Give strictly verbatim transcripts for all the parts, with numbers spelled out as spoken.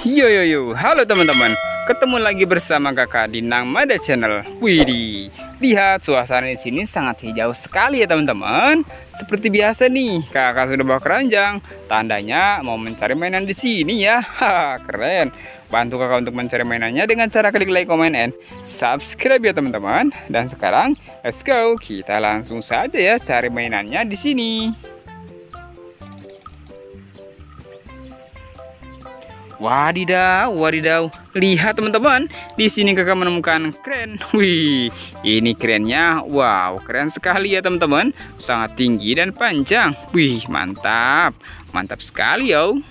Yo yo yo, halo teman-teman. Ketemu lagi bersama kakak di Nangmada Channel. Widih, lihat suasana di sini sangat hijau sekali ya teman-teman. Seperti biasa nih, kakak sudah bawa keranjang. Tandanya mau mencari mainan di sini ya. Haha, keren. Bantu kakak untuk mencari mainannya dengan cara klik like, comment, and subscribe ya teman-teman. Dan sekarang, let's go. Kita langsung saja ya cari mainannya di sini. Wadidaw, wadidaw. Lihat teman-teman, di sini kakak menemukan kren. Wih, ini kerennya. Wow, keren sekali ya teman-teman. Sangat tinggi dan panjang. Wih, mantap. Mantap sekali yo.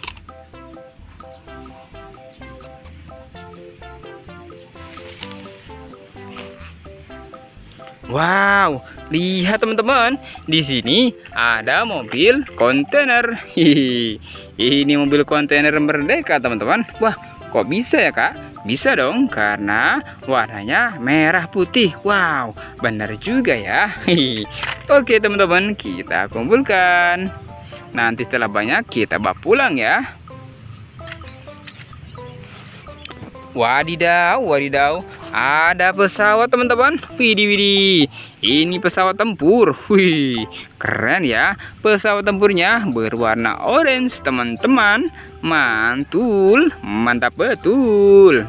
Wow, lihat teman-teman, di sini ada mobil kontainer. Hihi, ini mobil kontainer Merdeka teman-teman. Wah, kok bisa ya kak? Bisa dong, karena warnanya merah putih. Wow, benar juga ya. Hihi. Oke teman-teman, kita kumpulkan. Nanti setelah banyak kita bawa pulang ya. Wadidaw, wadidaw, ada pesawat teman-teman. Widih, widih, ini pesawat tempur. Wih, keren ya. Pesawat tempurnya berwarna orange teman-teman. Mantul, mantap betul.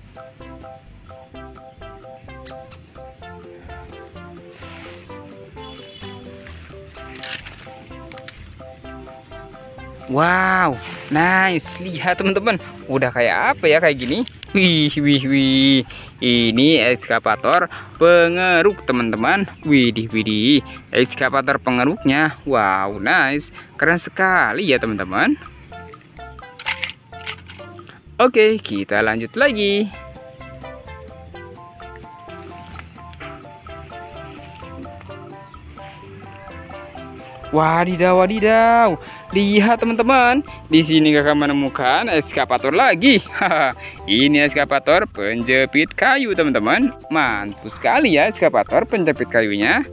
Wow, nice. Lihat teman-teman, udah kayak apa ya kayak gini? Wih, wih, wih. Ini ekskavator pengeruk teman-teman. Widih, widih. Ekskavator pengeruknya. Wow, nice. Keren sekali ya teman-teman. Oke, kita lanjut lagi. Wadidaw, wadidaw. Lihat teman-teman, di sini kakak menemukan ekskavator lagi. Haha, ini ekskavator penjepit kayu teman-teman. Mantul sekali ya ekskavator penjepit kayunya.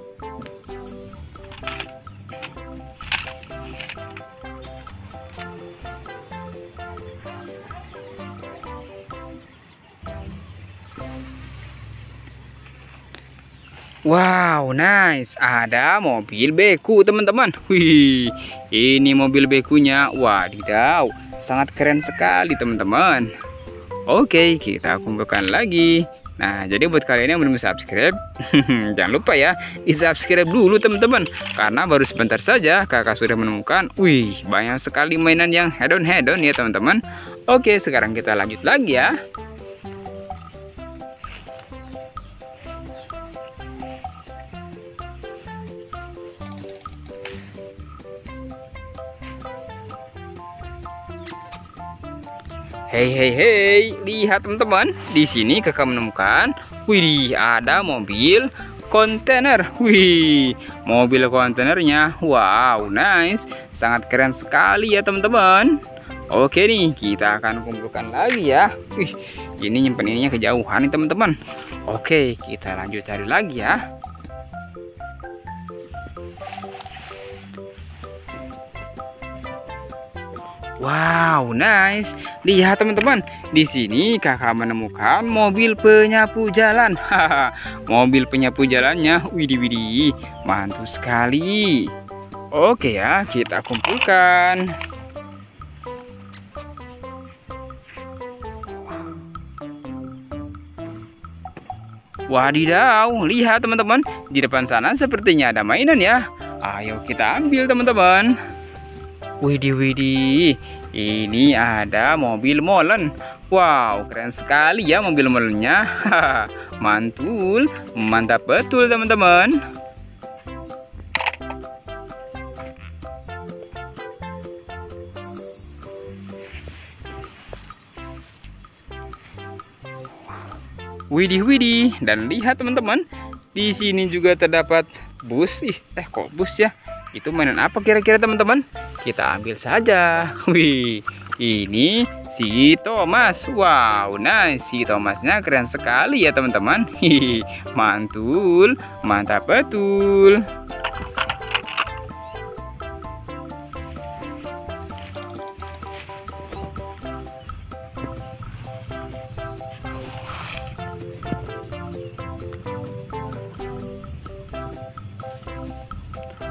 Wow, nice. Ada mobil beku teman-teman. Wih, ini mobil bekunya. Wadidaw, sangat keren sekali teman-teman. Oke, kita kumpulkan lagi. Nah, jadi buat kalian yang belum subscribe, jangan lupa ya di subscribe dulu teman-teman. Karena baru sebentar saja kakak sudah menemukan, wih, banyak sekali mainan yang hedon-hedon ya teman-teman. Oke, sekarang kita lanjut lagi ya. Hei hei hei, lihat teman-teman, di sini kakak menemukan, wih, ada mobil kontainer. Wih, mobil kontainernya, wow, nice, sangat keren sekali ya teman-teman. Oke nih, kita akan kumpulkan lagi ya. Wih, ini nyimpen ininya kejauhan nih teman-teman. Oke, kita lanjut cari lagi ya. Wow, nice. Lihat teman-teman, di sini kakak menemukan mobil penyapu jalan. Haha, mobil penyapu jalannya, widih widih, mantul sekali. Oke ya, kita kumpulkan. Wadidaw, lihat teman-teman, di depan sana sepertinya ada mainan ya. Ayo kita ambil teman-teman. Widih, widih, ini ada mobil molen. Wow, keren sekali ya mobil molennya. Mantul, mantap betul teman-teman. Widih, widih, dan lihat teman-teman, di sini juga terdapat bus. Ih, eh kok bus ya? Itu mainan apa kira-kira teman-teman? Kita ambil saja. Wih, ini si Thomas. Wow, nice. Si Thomasnya keren sekali ya teman-teman. Hihi, mantul, mantap betul.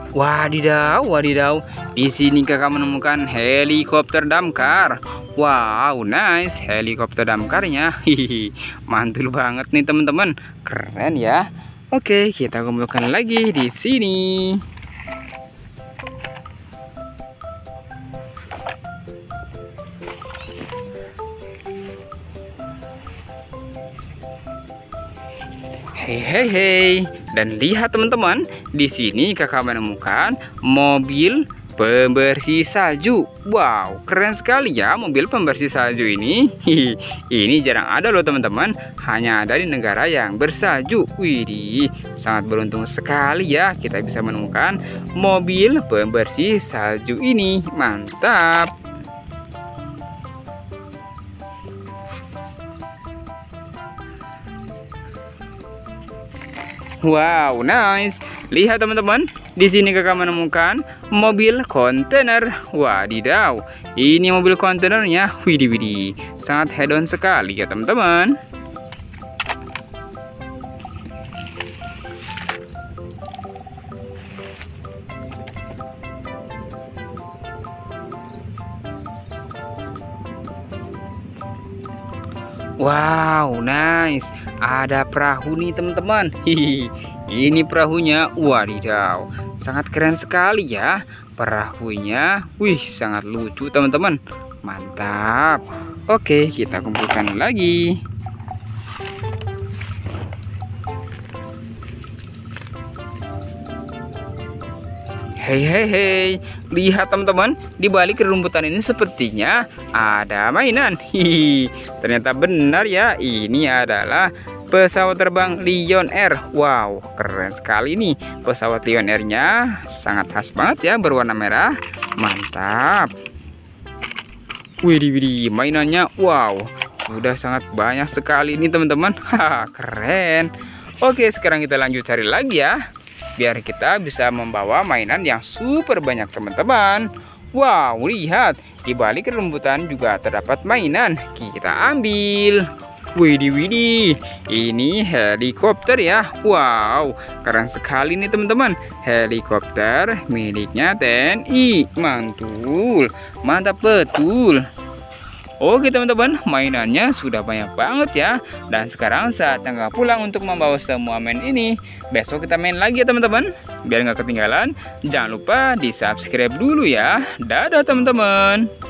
Wadidaw, wadidaw. Di sini kakak menemukan helikopter damkar. Wow, nice. Helikopter damkarnya. Hihi, mantul banget nih teman-teman. Keren ya. Oke, kita kumpulkan lagi di sini. Hei hei hei, dan lihat teman-teman, di sini kakak menemukan mobil pembersih salju. Wow, keren sekali ya mobil pembersih salju ini. Hihi, ini jarang ada loh teman-teman, hanya ada di negara yang bersalju. Widih, sangat beruntung sekali ya kita bisa menemukan mobil pembersih salju ini. Mantap. Wow, nice. Lihat teman-teman, di sini kakak menemukan mobil kontainer. Wadidaw, ini mobil kontainernya. Widih widih, sangat hedon sekali ya teman-teman. Wow, nice. Ada perahu nih teman-teman. Hihi, ini perahunya. Wadidaw, sangat keren sekali ya perahunya. Wih, sangat lucu teman-teman. Mantap. Oke, kita kumpulkan lagi. Hei hei hei, lihat teman-teman, di balik rumputan ini sepertinya ada mainan. Hihi, ternyata benar ya, ini adalah pesawat terbang Lion Air. Wow, keren sekali nih pesawat Lion Air-nya, sangat khas banget ya, berwarna merah. Mantap. Widih widih, mainannya wow, sudah sangat banyak sekali nih teman-teman. Haha, keren. Oke, sekarang kita lanjut cari lagi ya, biar kita bisa membawa mainan yang super banyak teman-teman. Wow, lihat, di balik rumputan juga terdapat mainan. Kita ambil. Widih widih, ini helikopter ya. Wow, keren sekali nih teman-teman. Helikopter miliknya T N I. Mantul, mantap betul. Oke teman-teman, mainannya sudah banyak banget ya. Dan sekarang saatnya nggak pulang untuk membawa semua main ini. Besok kita main lagi ya teman-teman. Biar nggak ketinggalan, jangan lupa di subscribe dulu ya. Dadah teman-teman.